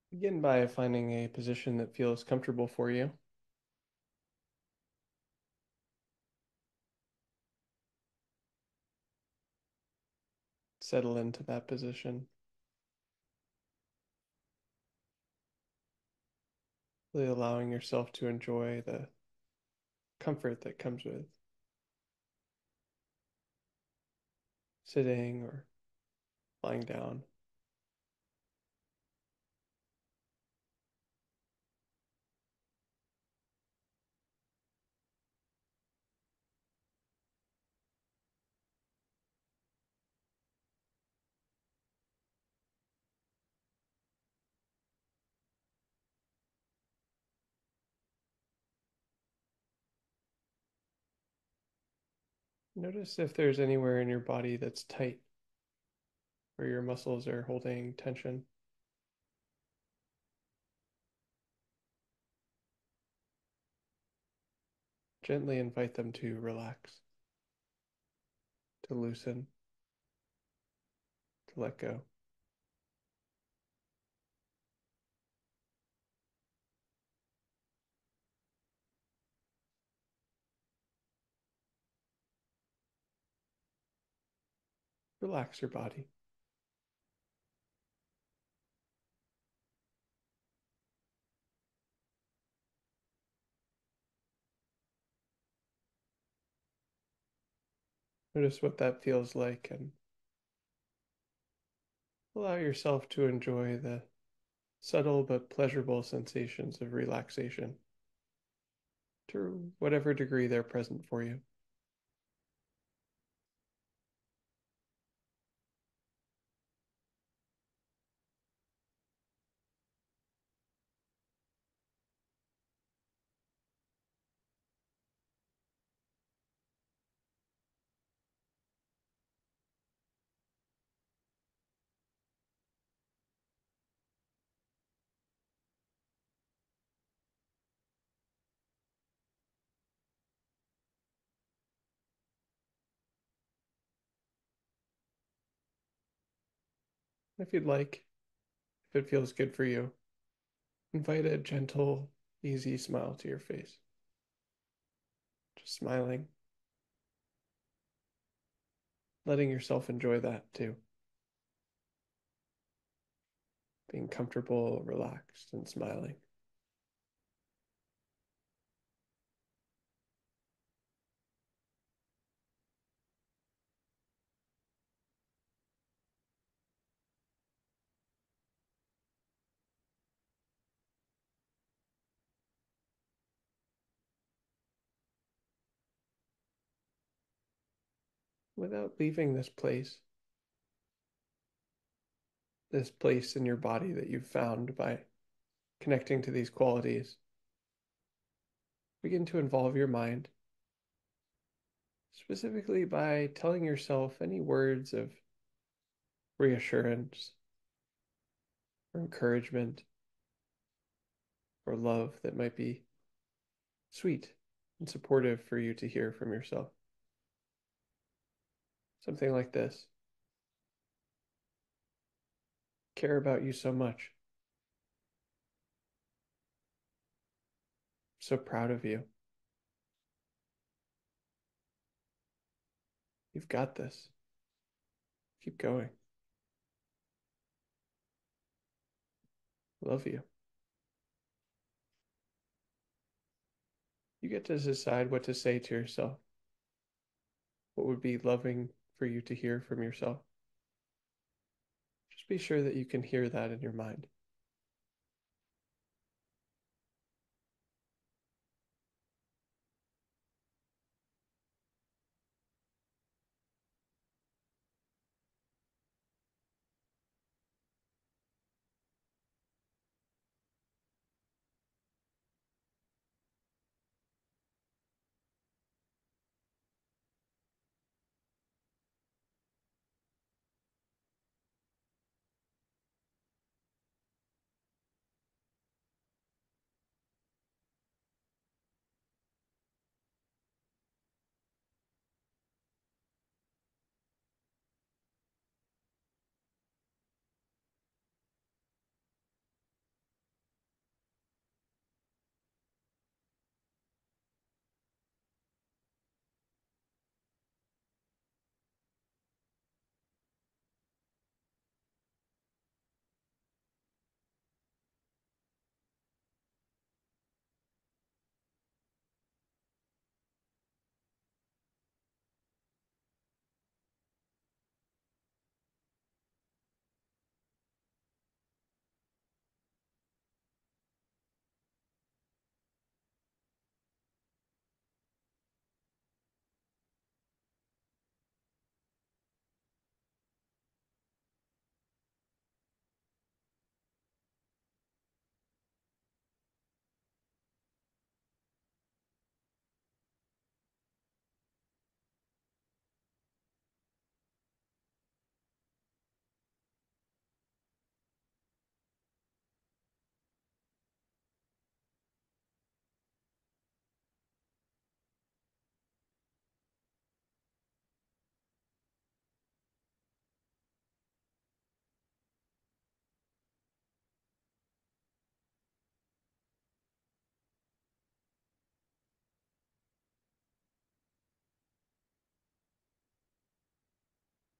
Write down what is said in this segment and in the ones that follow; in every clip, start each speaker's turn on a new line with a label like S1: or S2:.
S1: Begin by finding a position that feels comfortable for you. Settle into that position, really allowing yourself to enjoy the comfort that comes with sitting or lying down. Notice if there's anywhere in your body that's tight, where your muscles are holding tension. Gently invite them to relax, to loosen, to let go. Relax your body. Notice what that feels like and allow yourself to enjoy the subtle but pleasurable sensations of relaxation to whatever degree they're present for you. If you'd like, if it feels good for you, invite a gentle, easy smile to your face. Just smiling, letting yourself enjoy that too. Being comfortable, relaxed, and smiling. Without leaving this place in your body that you've found by connecting to these qualities, begin to involve your mind, specifically by telling yourself any words of reassurance or encouragement or love that might be sweet and supportive for you to hear from yourself. Something like this: care about you so much. So proud of you. You've got this. Keep going. Love you. You get to decide what to say to yourself, what would be loving for you to hear from yourself. Just be sure that you can hear that in your mind.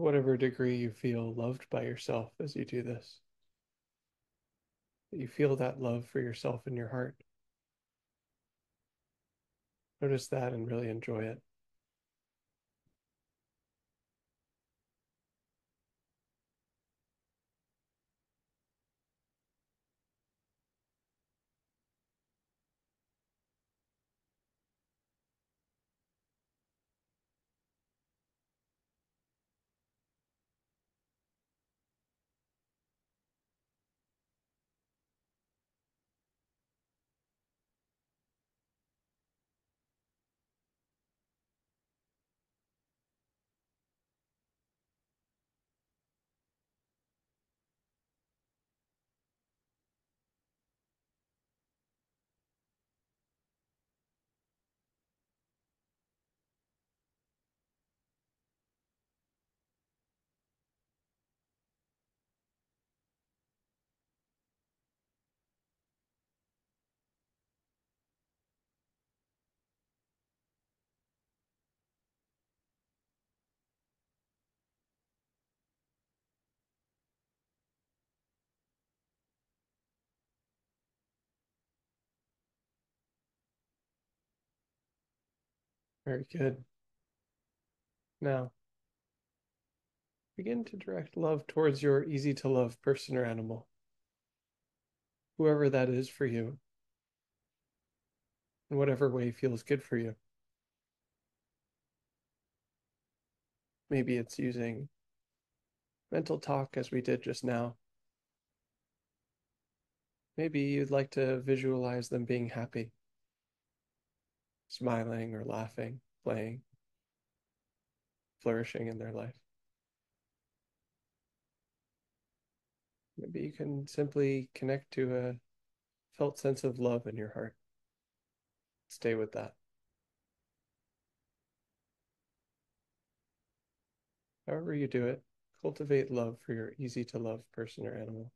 S1: whatever degree you feel loved by yourself as you do this, that you feel that love for yourself in your heart. Notice that and really enjoy it. Very good. Now, begin to direct love towards your easy to love person or animal, whoever that is for you, in whatever way feels good for you. Maybe it's using mental talk as we did just now. Maybe you'd like to visualize them being happy, smiling or laughing, playing, flourishing in their life. Maybe you can simply connect to a felt sense of love in your heart. Stay with that. However you do it, cultivate love for your easy to love person or animal.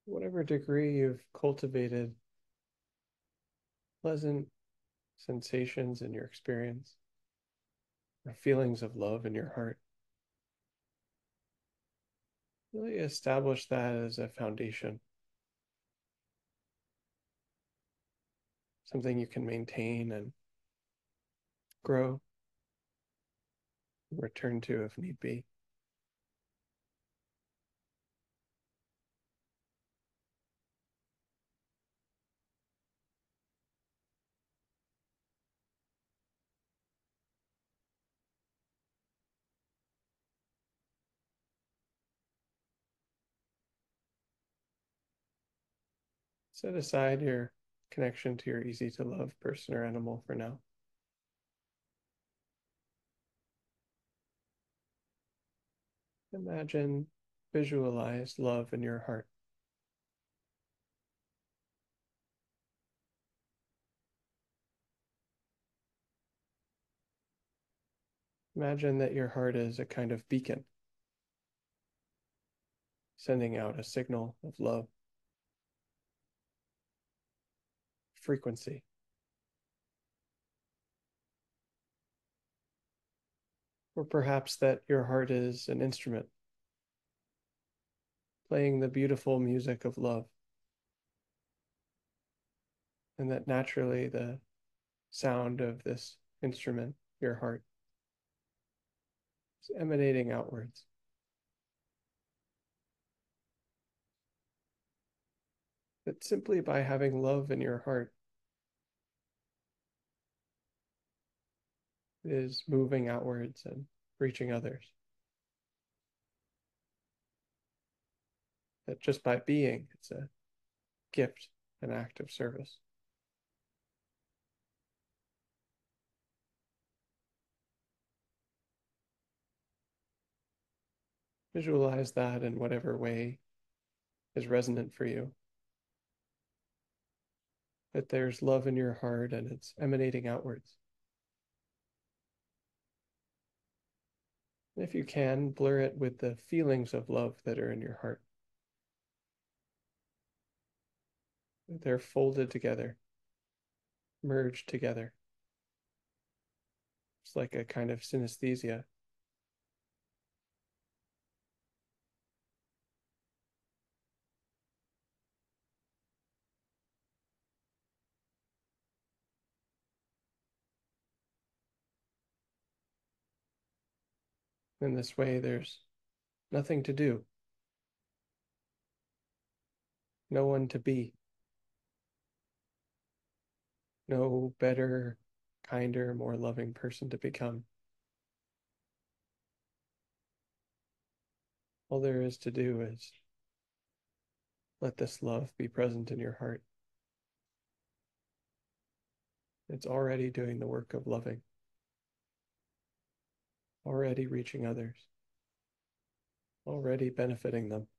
S1: whatever degree you've cultivated pleasant sensations in your experience or feelings of love in your heart, really establish that as a foundation, something you can maintain and grow, return to if need be. Set aside your connection to your easy to love person or animal for now. Imagine, visualize love in your heart. Imagine that your heart is a kind of beacon, sending out a signal of love, frequency. Or perhaps that your heart is an instrument, playing the beautiful music of love, and that naturally the sound of this instrument, your heart, is emanating outwards. That simply by having love in your heart is moving outwards and reaching others. That just by being, it's a gift, an act of service. Visualize that in whatever way is resonant for you. That there's love in your heart and it's emanating outwards. And if you can, blur it with the feelings of love that are in your heart. They're folded together, merged together. It's like a kind of synesthesia. In this way, there's nothing to do, no one to be, no better, kinder, more loving person to become. All there is to do is let this love be present in your heart. It's already doing the work of loving, already reaching others, already benefiting them.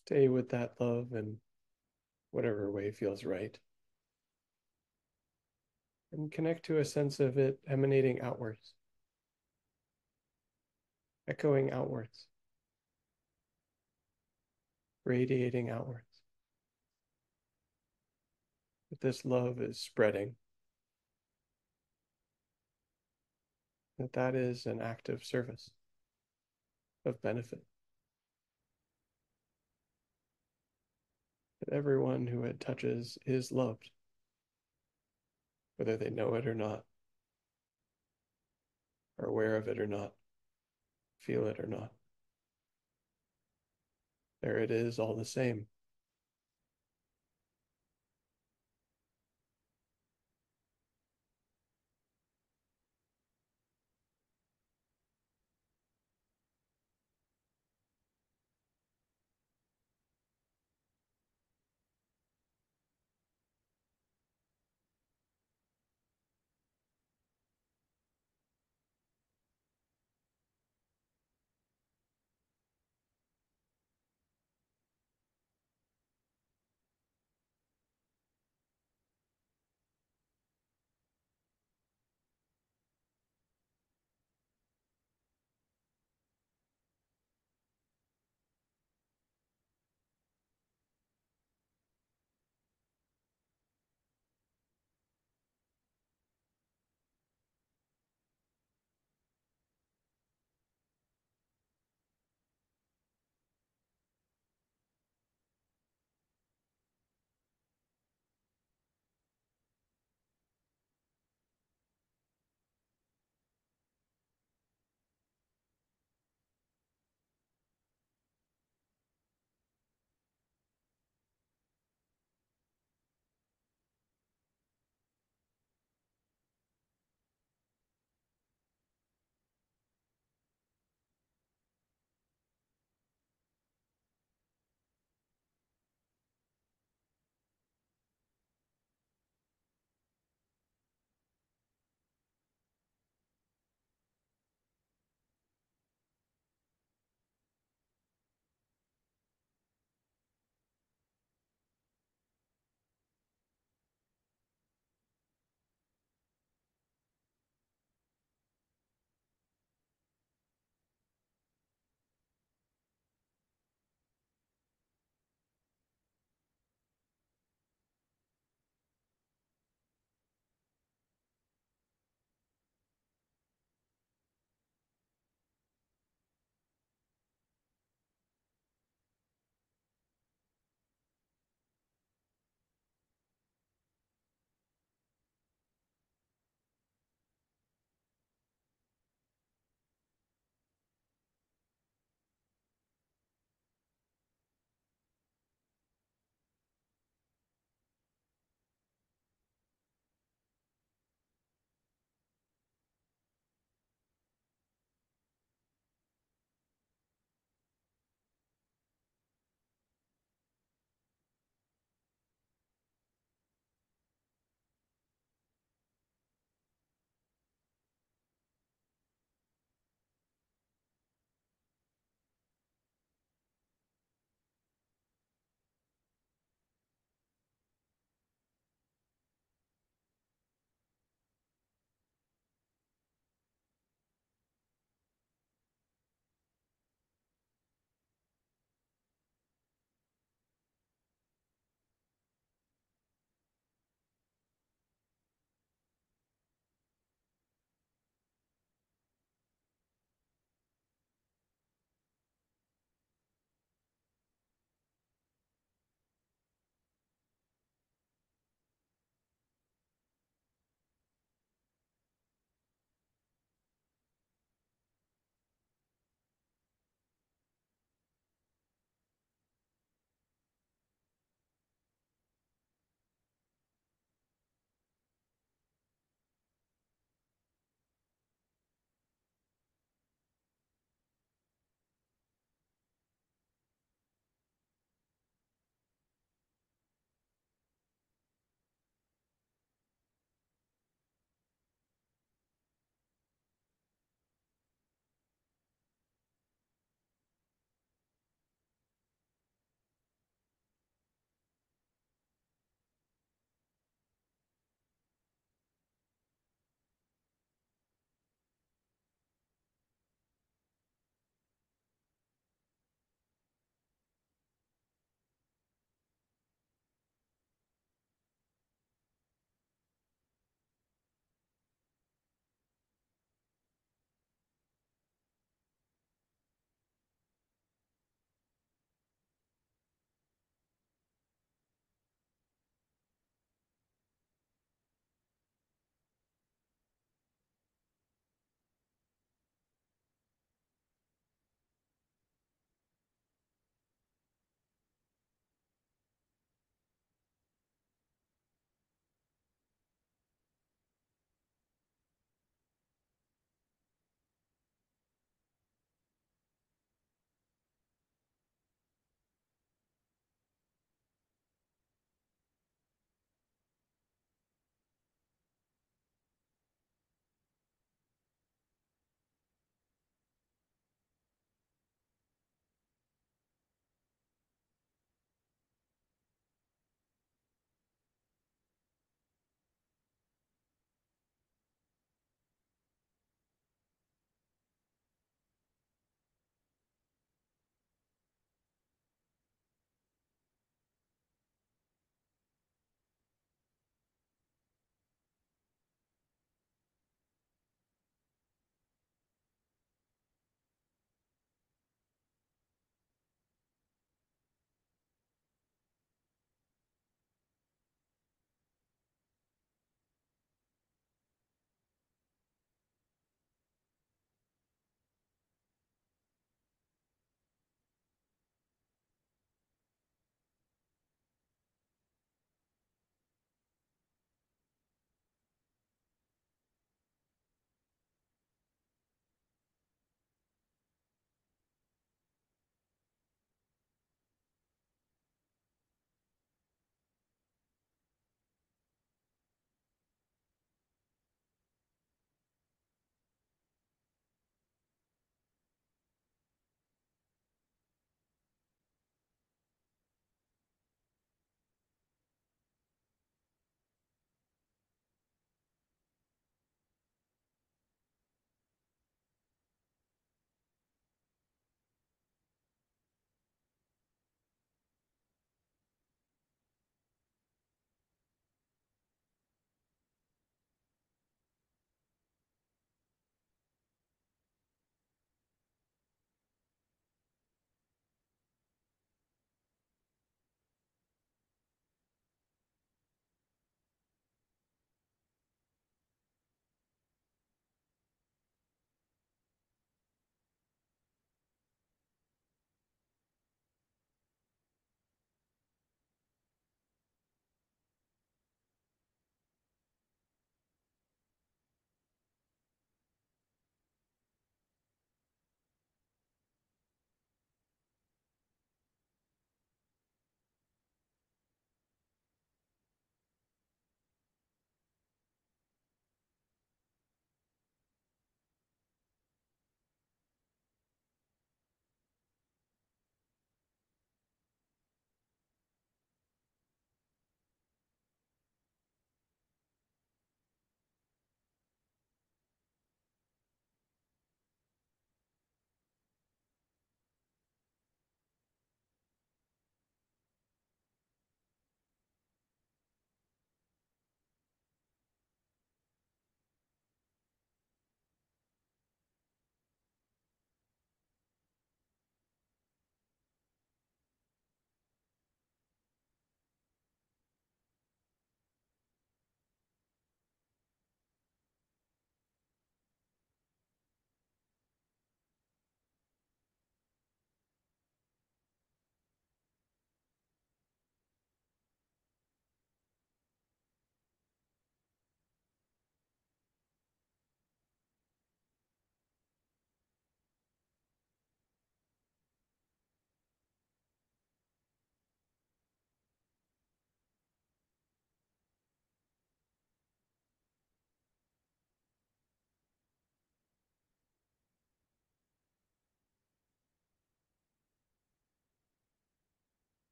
S1: Stay with that love in whatever way feels right. And connect to a sense of it emanating outwards, echoing outwards, radiating outwards. That this love is spreading, that that is an act of service, of benefit. That everyone who it touches is loved, whether they know it or not, are aware of it or not, feel it or not. There it is, all the same.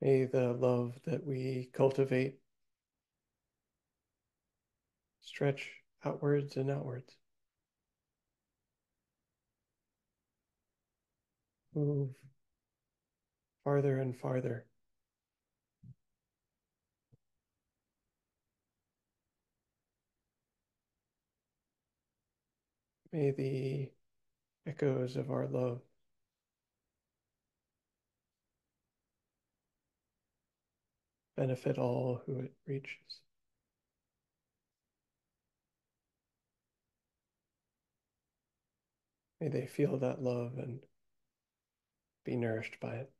S1: May the love that we cultivate stretch outwards and outwards, move farther and farther. May the echoes of our love benefit all who it reaches. May they feel that love and be nourished by it.